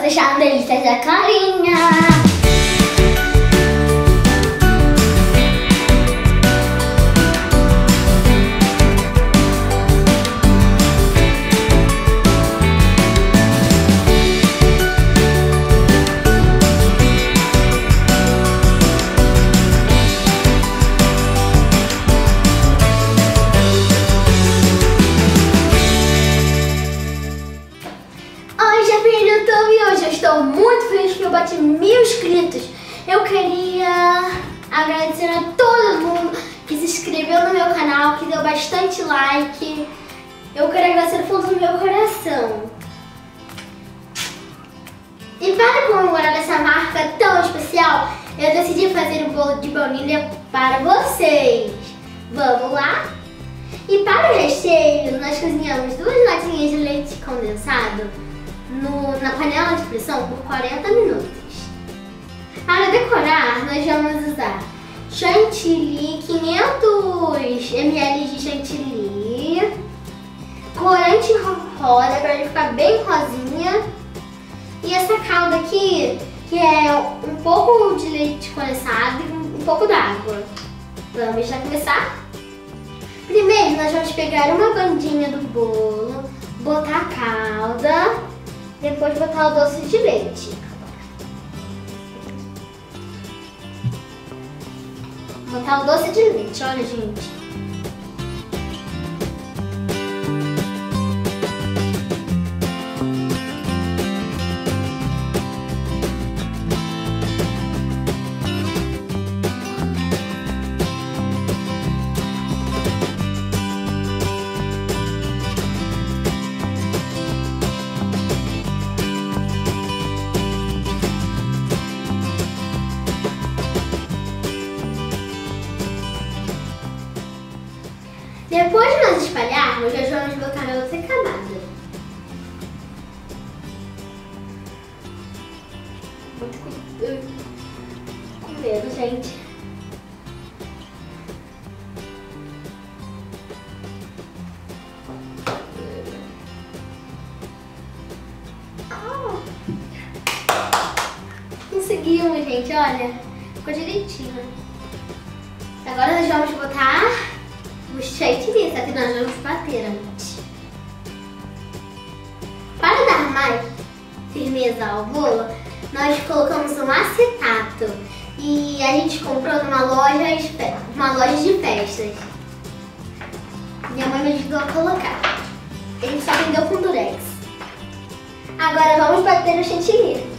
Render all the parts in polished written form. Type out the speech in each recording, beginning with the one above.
deixar no Delícias da Clarinha. Estou muito feliz que eu bati 1000 inscritos. Eu queria agradecer a todo mundo que se inscreveu no meu canal, que deu bastante like. Eu quero agradecer do fundo do meu coração. E para comemorar essa marca tão especial, eu decidi fazer um bolo de baunilha para vocês. Vamos lá? E para o recheio, nós cozinhamos 2 latinhas de leite condensado na panela de pressão por 40 minutos. Para decorar, nós vamos usar chantilly, 500 ml de chantilly, corante rosa para ele ficar bem rosinha, e essa calda aqui, que é um pouco de leite condensado e um pouco d'água. Vamos já começar? Primeiro, nós vamos pegar uma bandinha do bolo, botar a calda, depois botar o doce de leite. Botar o doce de leite, olha, gente. Depois de nós espalharmos, nós vamos botar a outra camada. Muito com medo, gente. Conseguimos, gente, olha. Ficou direitinho. Agora nós vamos botar o chantilly, só que nós vamos bater antes. Para dar mais firmeza ao bolo, nós colocamos um acetato e a gente comprou numa loja de festas. Minha mãe me ajudou a colocar. A gente só vendeu com durex. Agora vamos bater o chantilly.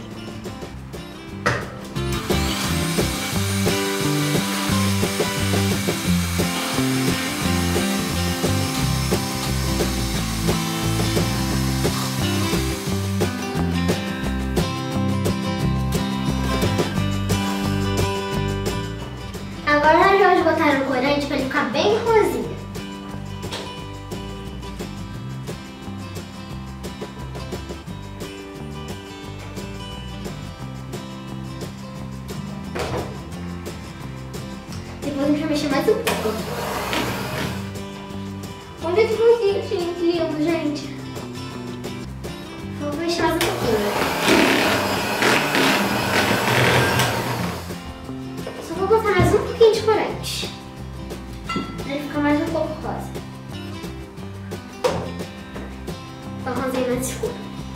Agora nós vamos botar o corante para ele ficar bem rosinho. Depois a gente vai mexer mais um pouco. Olha que rosinho lindo, gente. Vamos mexer mais um pouquinho. Vou botar mais um pouquinho de corante, para ele ficar mais um pouco rosa. Para o rosinha mais escuro.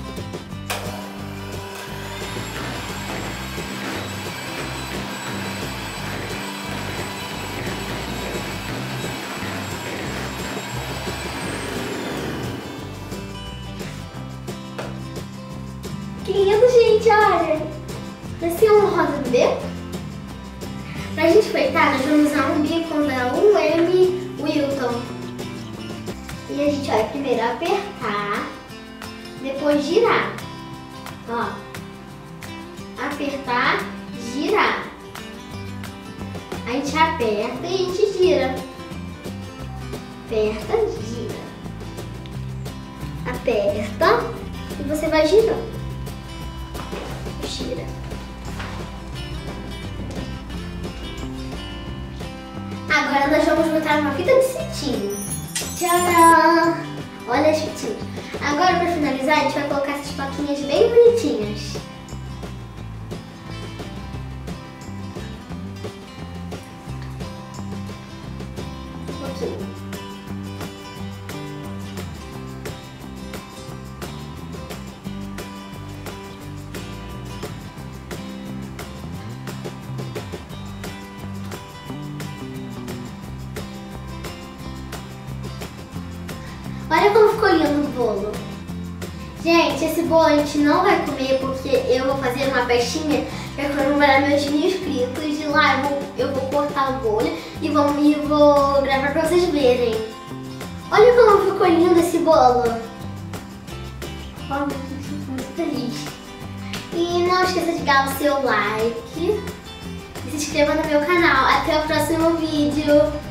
Que lindo, gente, olha! Parece um rosa bebê. Pra gente enfeitar, nós vamos usar um bicon da UM Wilton. E a gente vai primeiro apertar, depois girar. Ó. Apertar, girar. A gente aperta e a gente gira. Aperta, gira. Aperta e você vai girando. Gira. Agora nós vamos botar uma fita de cetim. Tcharam! Olha as fitinhas. Agora, para finalizar, a gente vai colocar essas plaquinhas bem bonitinhas. Olha como ficou lindo o bolo. Gente, esse bolo a gente não vai comer porque eu vou fazer uma festinha para comemorar meus 1000 inscritos. E lá eu vou cortar o bolo e vou gravar para vocês verem. Olha como ficou lindo esse bolo. Olha, eu muito feliz. E não esqueça de dar o seu like e se inscreva no meu canal. Até o próximo vídeo.